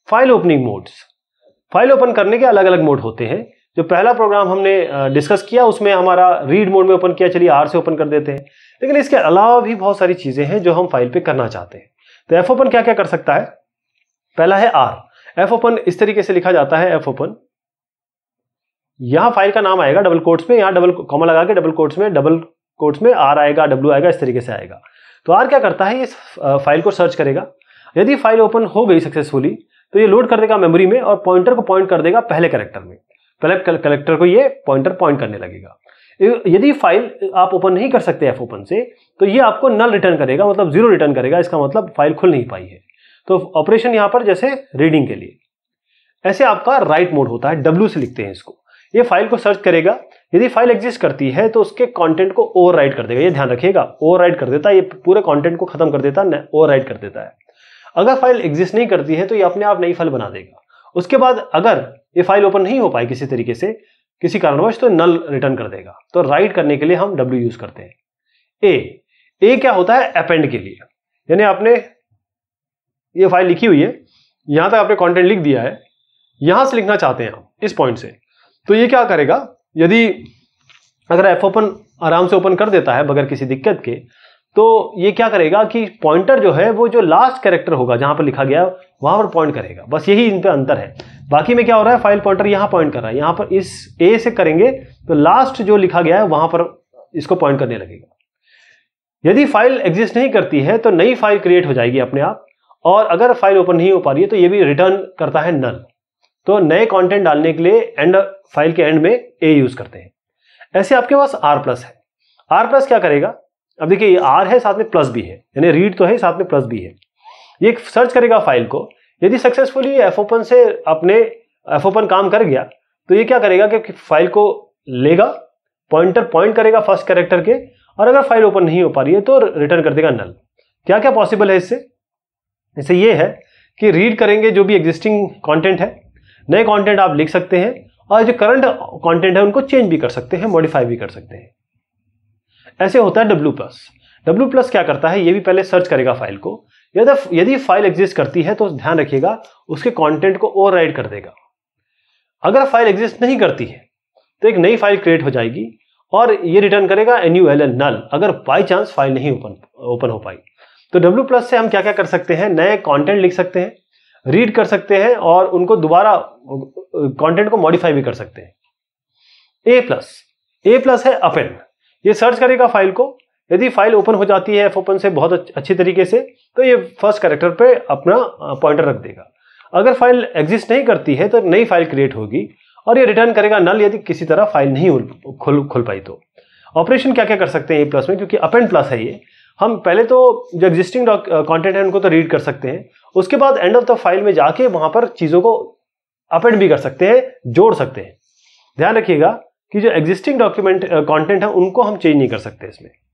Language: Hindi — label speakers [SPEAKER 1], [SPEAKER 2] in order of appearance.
[SPEAKER 1] File opening modes. File open करने के अलग अलग मोड होते हैं। जो पहला प्रोग्राम हमने डिस्कस किया उसमें हमारा रीड मोड में ओपन किया, चलिए आर से ओपन कर देते हैं। लेकिन इसके अलावा भी बहुत सारी चीजें हैं जो हम फाइल पे करना चाहते हैं। तो एफ ओपन क्या क्या कर सकता है? पहला है आर। एफ ओपन इस तरीके से लिखा जाता है, एफ ओपन, यहां फाइल का नाम आएगा डबल कोट्स में, यहां डबल कॉमा लगा के डबल कोट्स में आर आएगा, डब्ल्यू आएगा, इस तरीके से आएगा। तो आर क्या करता है, इस फाइल को सर्च करेगा। यदि फाइल ओपन हो गई सक्सेसफुली तो ये लोड कर देगा मेमोरी में और पॉइंटर को पॉइंट कर देगा पहले कैरेक्टर में। पहले कैरेक्टर को ये पॉइंटर पॉइंट करने लगेगा। यदि फाइल आप ओपन नहीं कर सकते एफ ओपन से तो ये आपको नल रिटर्न करेगा, मतलब 0 रिटर्न करेगा। इसका मतलब फाइल खुल नहीं पाई है। तो ऑपरेशन यहां पर जैसे रीडिंग के लिए। ऐसे आपका राइट मोड होता है, डब्ल्यू से लिखते हैं इसको। ये फाइल को सर्च करेगा, यदि फाइल एग्जिस्ट करती है तो उसके कंटेंट को ओवरराइट कर देगा। ये ध्यान रखिएगा, ओवरराइट कर देता है, ये पूरे कंटेंट को खत्म कर देता है, ओवरराइट कर देता है। अगर फाइल एग्जिस्ट नहीं करती है तो ये अपने आप नई फाइल बना देगा। उसके बाद अगर ये फाइल ओपन नहीं हो पाई किसी तरीके से, किसी कारणवश, तो नल रिटर्न कर देगा। तो राइट करने के लिए हम डब्ल्यू यूज करते हैं। ए क्या होता है? अपेंड के लिए। यानी आपने ये फाइल लिखी हुई है, यहां तक आपने कंटेंट लिख दिया है, यहां से लिखना चाहते हैं हम इस पॉइंट से, तो ये क्या करेगा? यदि अगर एफ ओपन आराम से ओपन कर देता है बगैर किसी दिक्कत के, तो ये क्या करेगा कि पॉइंटर जो है वो जो लास्ट कैरेक्टर होगा जहां पर लिखा गया वहां पर पॉइंट करेगा। बस यही इन पे अंतर है। बाकी में क्या हो रहा है, फाइल पॉइंटर यहां पॉइंट कर रहा है, यहां पर इस ए से करेंगे तो लास्ट जो लिखा गया है वहां पर इसको पॉइंट करने लगेगा। यदि फाइल एग्जिस्ट नहीं करती है तो नई फाइल क्रिएट हो जाएगी अपने आप, और अगर फाइल ओपन नहीं हो पा रही है तो ये भी रिटर्न करता है नल। तो नए कंटेंट डालने के लिए एंड फाइल के एंड में ए यूज करते हैं। ऐसे आपके पास आर प्लस है। आर प्लस क्या करेगा? अब देखिए ये आर है, साथ में प्लस भी है, यानी रीड तो है, साथ में प्लस भी है। ये सर्च करेगा फाइल को। यदि सक्सेसफुली एफ ओपन से अपने एफ ओपन काम कर गया तो ये क्या करेगा कि फाइल को लेगा, पॉइंटर पॉइंट करेगा फर्स्ट कैरेक्टर के, और अगर फाइल ओपन नहीं हो पा रही है तो रिटर्न कर देगा नल। क्या क्या पॉसिबल है इससे ये है कि रीड करेंगे जो भी एग्जिस्टिंग कंटेंट है, नए कंटेंट आप लिख सकते हैं, और जो करंट कंटेंट है उनको चेंज भी कर सकते हैं, मॉडिफाई भी कर सकते हैं। ऐसे होता है डब्ल्यू प्लस। डब्ल्यू प्लस क्या करता है, ये भी पहले सर्च करेगा फाइल को। यदि फाइल एग्जिस्ट करती है तो ध्यान रखिएगा उसके कंटेंट को ओवरराइट कर देगा। अगर फाइल एग्जिस्ट नहीं करती है तो एक नई फाइल क्रिएट हो जाएगी और ये रिटर्न करेगा NULL, नल, अगर बाई चांस फाइल नहीं ओपन हो पाई। तो डब्ल्यू प्लस से हम क्या क्या कर सकते हैं, नए कंटेंट लिख सकते हैं, रीड कर सकते हैं, और उनको दोबारा कंटेंट को मॉडिफाई भी कर सकते हैं। ए प्लस है अपेंड। ये सर्च करेगा फाइल को। यदि फाइल ओपन हो जाती है एफ ओपन से बहुत अच्छी तरीके से तो ये फर्स्ट कैरेक्टर पे अपना पॉइंटर रख देगा। अगर फाइल एग्जिस्ट नहीं करती है तो नई फाइल क्रिएट होगी और ये रिटर्न करेगा नल, यदि किसी तरह फाइल नहीं खुल पाई तो। ऑपरेशन क्या क्या कर सकते हैं ए प्लस में, क्योंकि अपेंड प्लस है ये, हम पहले तो जो एग्जिस्टिंग कंटेंट है उनको तो रीड कर सकते हैं, उसके बाद एंड ऑफ द फाइल में जाके वहां पर चीजों को अपेंड भी कर सकते हैं, जोड़ सकते हैं। ध्यान रखिएगा कि जो एग्जिस्टिंग डॉक्यूमेंट कंटेंट है उनको हम चेंज नहीं कर सकते इसमें।